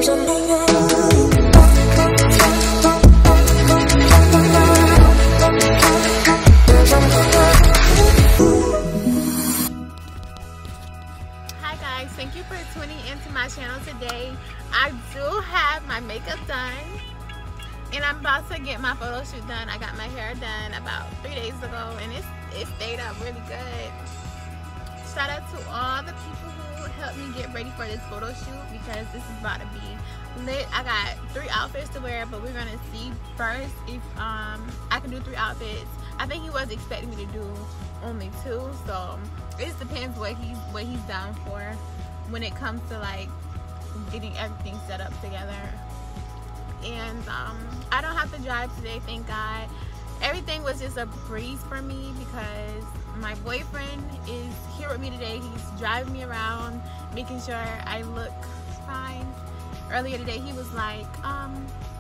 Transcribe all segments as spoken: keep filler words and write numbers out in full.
Thank you for tuning into my channel today. I do have my makeup done and I'm about to get my photo shoot done. I got my hair done about three days ago and it's, it stayed up really good. Shout out to all the people who helped me get ready for this photo shoot because this is about to be lit. I got three outfits to wear, but we're gonna see first if um, I can do three outfits. I think he was expecting me to do only two, so it just depends what he's what he's down for when it comes to like getting everything set up together. And um, I don't have to drive today, thank God. Everything was just a breeze for me because my boyfriend is here with me today. He's driving me around, making sure I look fine. Earlier today he was like, um,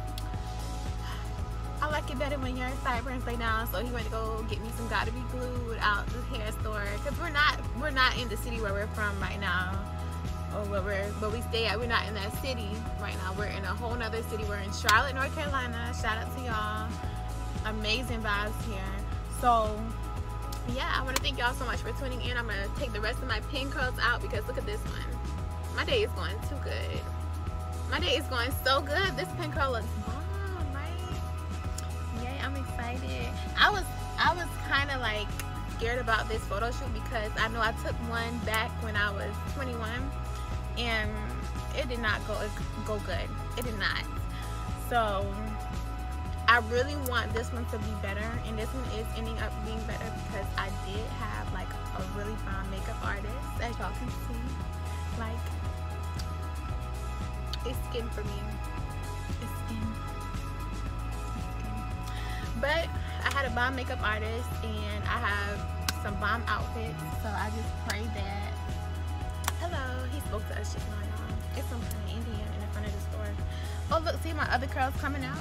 I like it better when your sideburns lay down, so he went to go get me some Gotta Be Glued out the hair store because we're not we're not in the city where we're from right now, or where we're where we stay at. We're not in that city right now. We're in a whole nother city. We're in Charlotte, North Carolina. Shout out to y'all. Amazing vibes here. So yeah, I want to thank y'all so much for tuning in. I'm gonna take the rest of my pin curls out because look at this one. My day is going too good. My day is going so good. This pin curl looks bomb, right? Yay, I'm excited. I was I was kind of like scared about this photo shoot because I know I took one back when I was twenty-one and it did not go go good. It did not. So I really want this one to be better, and this one is ending up being better because I did have like a really fine makeup artist, as y'all can see. Like, it's skin for me. It's skin. It's skin. But I had a bomb makeup artist and I have some bomb outfits, so I just pray that. Hello, he spoke to us just now, y'all. It's some kind of Indian in the front of the store. Oh look, see my other curls coming out.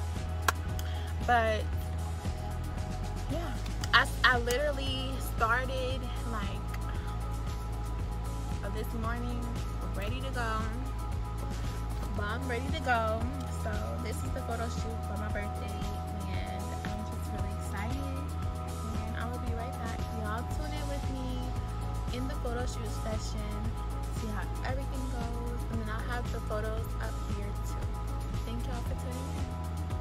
But yeah, I, I literally started like uh, this morning, ready to go. Bomb ready to go. So this is the photo shoot for my birthday and I'm just really excited. And I will be right back. Y'all tune in with me in the photo shoot session, see how everything goes, and then I'll have the photos up here too. Thank y'all for tuning in.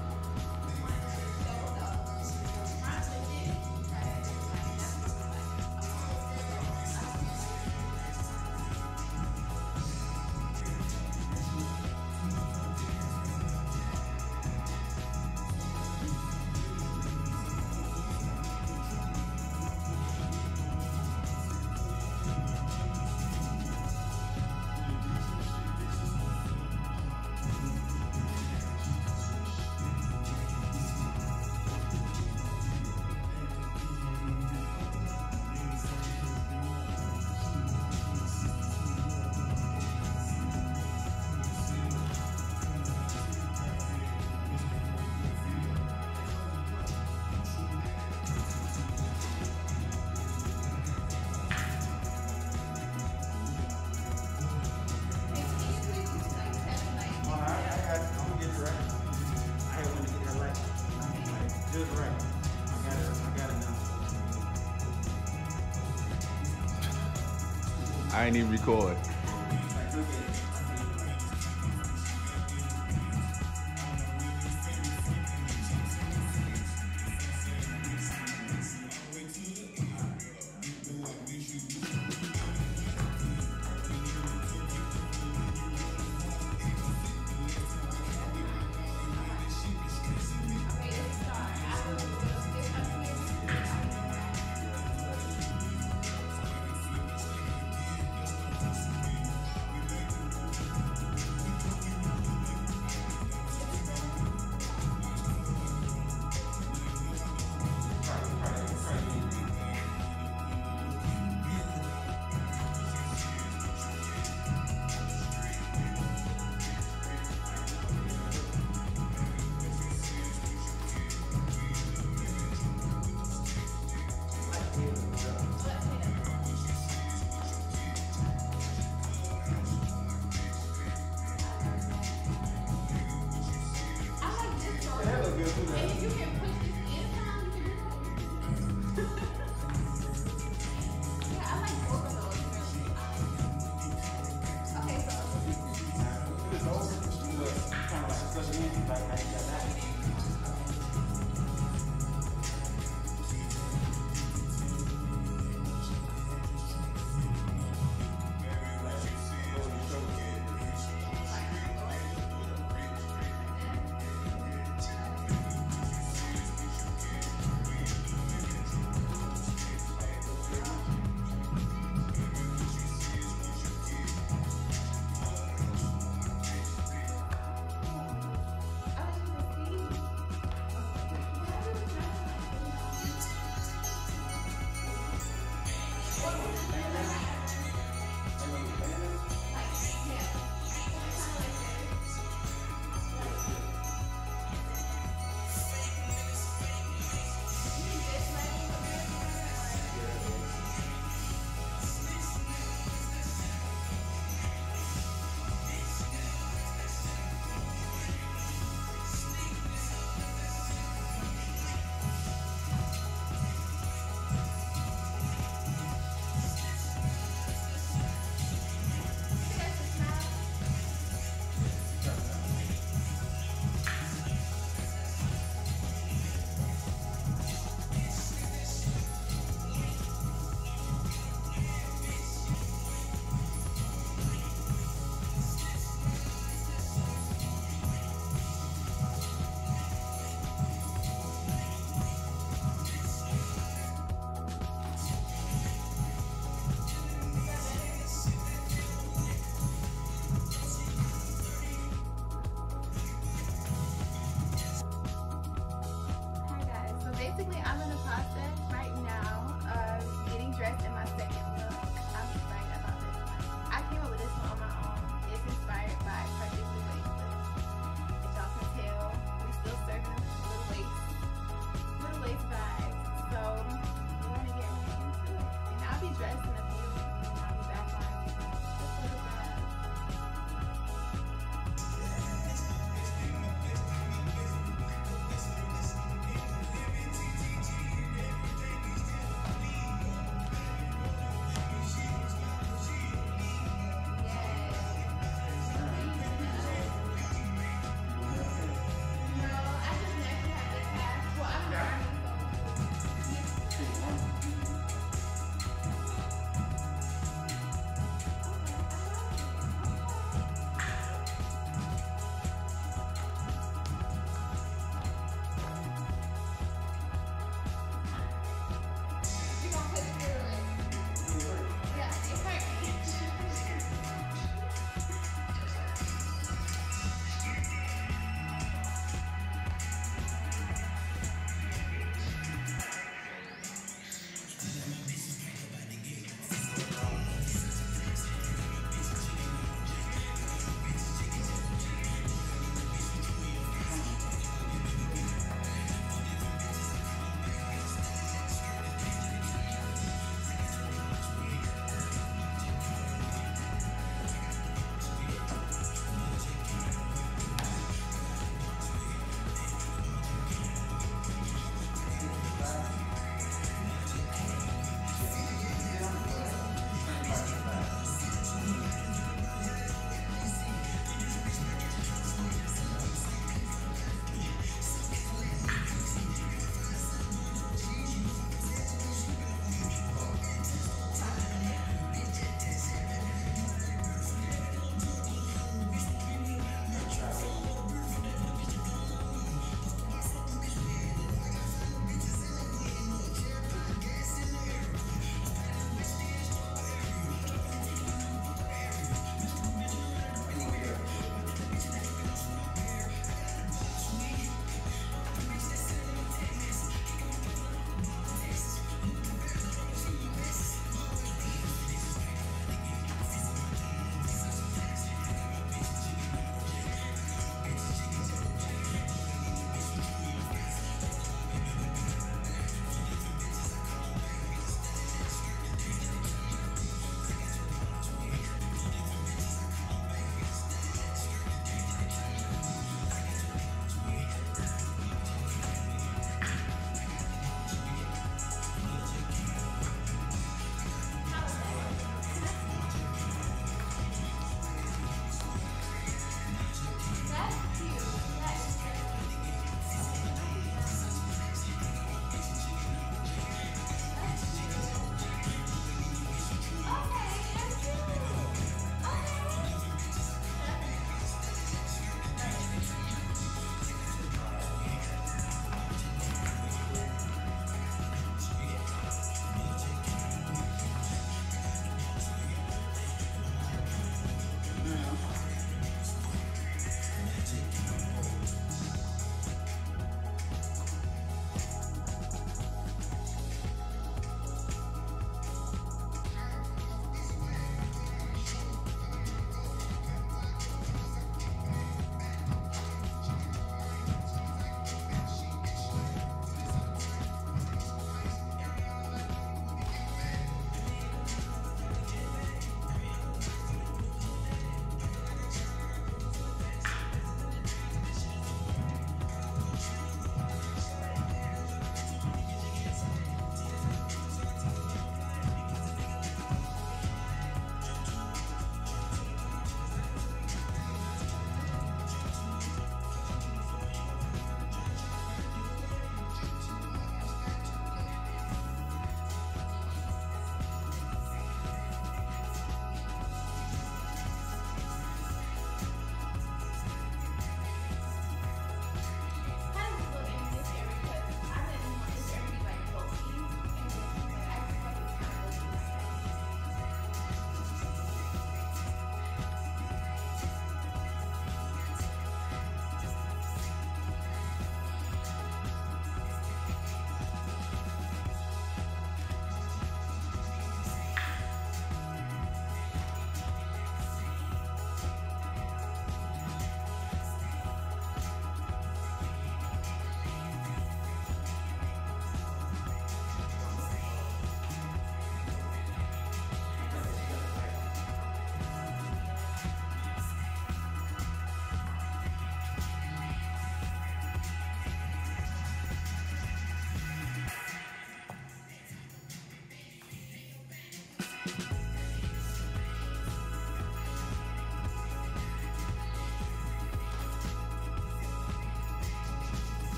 I ain't even record.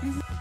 Mm-hmm.